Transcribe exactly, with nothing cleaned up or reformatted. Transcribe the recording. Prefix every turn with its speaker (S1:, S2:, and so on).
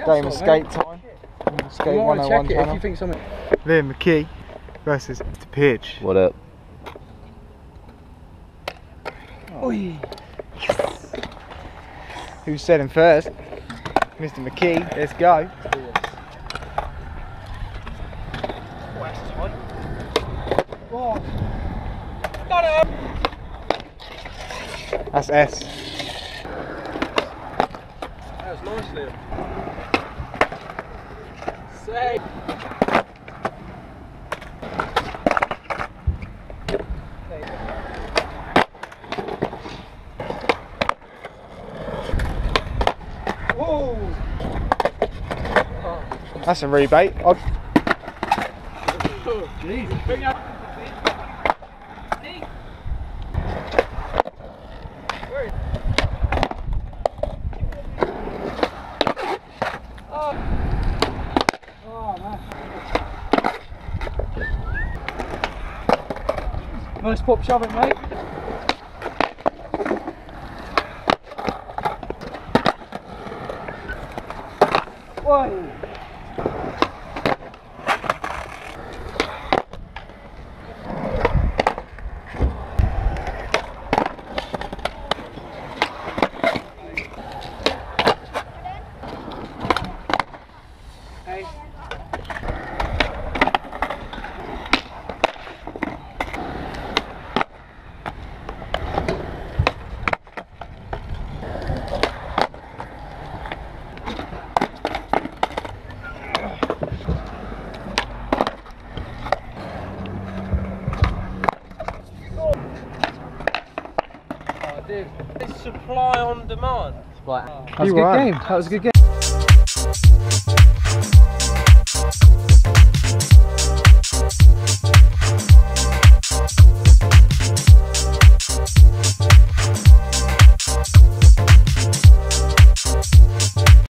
S1: game of skate time. Skate one oh one channel. If you think something. Liam McKee versus Mister Pidge.
S2: What up?
S1: Oh. Yes. Who's setting first? Mister McKee. Let's go. Oh. Got him. That's S.
S3: That was nice, Liam. Say. Whoa.
S1: That's a rebate. I'll...
S3: Jeez.
S1: Nice pop shove it, mate. Whoa. Hey.
S3: Dude, it's supply on demand.
S1: That was a good game. That was a good game.